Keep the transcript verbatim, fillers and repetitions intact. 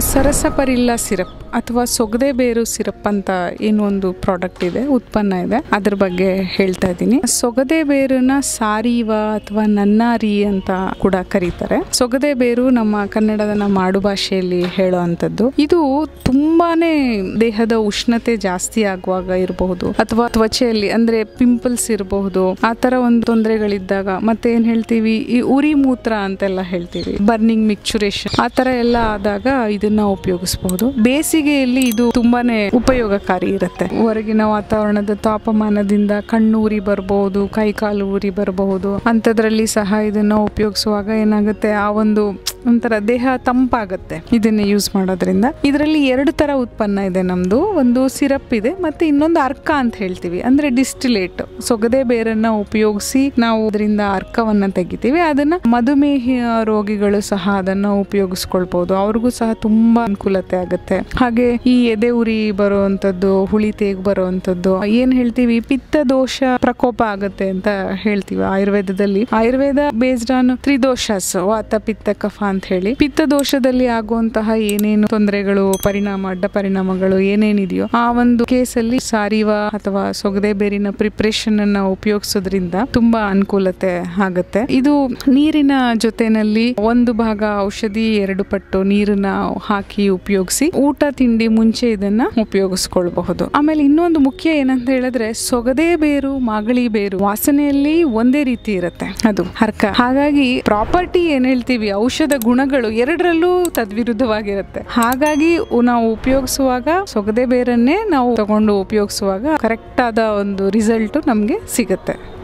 ಸರಸಪರಿಲ್ಲ syrup ಅಥವಾ ಸೊಗದೆ ಬೇರು syrup ಅಂತ ಏನು ಒಂದು ಪ್ರಾಡಕ್ಟ್ ಇದೆ, ಉತ್ಪನ್ನ ಇದೆ, ಅದ್ರ ಬಗ್ಗೆ ಹೇಳ್ತಾ ಇದ್ದೀನಿ. ಸೊಗದೆ ಬೇರನ್ನ ಸಾರೀವ ಅಥವಾ ನನ್ನಾರಿ ಅಂತ ಕೂಡ ಕರೀತಾರೆ. ಸೊಗದೆ ಬೇರು ನಮ್ಮ ಕನ್ನಡದ ನಮ್ಮ ಆಡು ಭಾಷೆಯಲ್ಲಿ ಹೇಳೋ ಅಂಥದ್ದು. ಇದು ತುಂಬಾನೇ ದೇಹದ ಉಷ್ಣತೆ ಜಾಸ್ತಿ ಆಗುವಾಗ ಇರಬಹುದು, ಅಥವಾ ತ್ವಚೆಯಲ್ಲಿ ಅಂದ್ರೆ ಪಿಂಪಲ್ಸ್ ಇರಬಹುದು, ಆ ತರ ಒಂದು ತೊಂದರೆಗಳಿದ್ದಾಗ, ಮತ್ತೆ ಏನ್ ಹೇಳ್ತೀವಿ ಈ ಉರಿ ಮೂತ್ರ ಅಂತೆಲ್ಲ ಹೇಳ್ತೀವಿ, ಬರ್ನಿಂಗ್ ಮಿಕ್ಚುರೇಷನ್, ಆ ತರ ಎಲ್ಲ ಆದಾಗ ಇದನ್ನ ಉಪಯೋಗಿಸಬಹುದು. ಬೇಸಿಗೆಯಲ್ಲಿ ಇದು ತುಂಬಾನೇ ಉಪಯೋಗಕಾರಿ ಇರುತ್ತೆ. ಹೊರಗಿನ ವಾತಾವರಣದ ತಾಪಮಾನದಿಂದ ಕಣ್ಣು ಉರಿ ಬರಬಹುದು, ಕೈಕಾಲು ಉರಿ ಬರಬಹುದು, ಅಂಥದ್ರಲ್ಲಿ ಸಹ ಇದನ್ನ ಉಪಯೋಗಿಸುವಾಗ ಏನಾಗುತ್ತೆ, ಆ ಒಂದು ಒಂಥರ ದೇಹ ತಂಪಾಗುತ್ತೆ ಇದನ್ನ ಯೂಸ್ ಮಾಡೋದ್ರಿಂದ. ಇದರಲ್ಲಿ ಎರಡು ತರ ಉತ್ಪನ್ನ ಇದೆ ನಮ್ದು. ಒಂದು ಸಿರಪ್ ಇದೆ, ಮತ್ತೆ ಇನ್ನೊಂದು ಅರ್ಕ ಅಂತ ಹೇಳ್ತೀವಿ, ಅಂದ್ರೆ ಡಿಸ್ಟಿಲೇಟ್. ಸೊಗದೆ ಬೇರನ್ನ ಉಪಯೋಗಿಸಿ ನಾವು ಅದರಿಂದ ಅರ್ಕವನ್ನ ತೆಗಿತೀವಿ. ಅದನ್ನ ಮಧುಮೇಹ ರೋಗಿಗಳು ಸಹ ಅದನ್ನ ಉಪಯೋಗಿಸ್ಕೊಳ್ಬಹುದು, ಅವ್ರಿಗೂ ಸಹ ತುಂಬಾ ಅನುಕೂಲತೆ ಆಗುತ್ತೆ. ಹಾಗೆ ಈ ಎದೆ ಉರಿ ಬರುವಂತದ್ದು, ಹುಳಿ ತೇಗ್ ಬರುವಂತದ್ದು, ಏನ್ ಹೇಳ್ತೀವಿ ಪಿತ್ತ ದೋಷ ಪ್ರಕೋಪ ಆಗುತ್ತೆ ಅಂತ ಹೇಳ್ತೀವಿ ಆಯುರ್ವೇದದಲ್ಲಿ. ಆಯುರ್ವೇದ ಬೇಸ್ಡ್ ಆನ್ ತ್ರಿದೋಷಸ್, ವಾತ ಪಿತ್ತ ಕಫ ಅಂತ ಹೇಳಿ. ಪಿತ್ತ ದೋಷದಲ್ಲಿ ಆಗುವಂತಹ ಏನೇನು ತೊಂದರೆಗಳು, ಪರಿಣಾಮ, ಅಡ್ಡ ಪರಿಣಾಮಗಳು ಏನೇನಿದೆಯೋ ಆ ಒಂದು ಕೇಸಲ್ಲಿ ಸಾರಿವ ಅಥವಾ ಸೊಗದೆ ಬೇರಿನ ಪ್ರಿಪರೇಷನ್ ಅನ್ನ ಉಪಯೋಗಿಸೋದ್ರಿಂದ ತುಂಬಾ ಅನುಕೂಲತೆ ಆಗುತ್ತೆ. ಇದು ನೀರಿನ ಜೊತೆನಲ್ಲಿ ಒಂದು ಭಾಗ ಔಷಧಿ, ಎರಡು ಪಟ್ಟು ನೀರನ್ನ ಹಾಕಿ ಉಪಯೋಗಿಸಿ ಊಟ ತಿಂಡಿ ಮುಂಚೆ ಇದನ್ನ ಉಪಯೋಗಿಸ್ಕೊಳ್ಬಹುದು. ಆಮೇಲೆ ಇನ್ನೊಂದು ಮುಖ್ಯ ಏನಂತ ಹೇಳಿದ್ರೆ, ಸೊಗದೆ ಬೇರು ಮಾಗಳಿ ಬೇರು ವಾಸನೆಯಲ್ಲಿ ಒಂದೇ ರೀತಿ ಇರುತ್ತೆ, ಅದು ಅರ್ಕ. ಹಾಗಾಗಿ ಪ್ರಾಪರ್ಟಿ ಏನ್ ಹೇಳ್ತೀವಿ, ಔಷಧ ಗುಣಗಳು ಎರಡರಲ್ಲೂ ತದ್ವಿರುದ್ಧವಾಗಿರುತ್ತೆ. ಹಾಗಾಗಿ ನಾವು ಉಪಯೋಗಿಸುವಾಗ ಸೊಗದೆ ಬೇರನ್ನೇ ನಾವು ತಗೊಂಡು ಉಪಯೋಗಿಸುವಾಗ ಕರೆಕ್ಟ್ ಆದ ಒಂದು ರಿಸಲ್ಟ್ ನಮ್ಗೆ ಸಿಗುತ್ತೆ.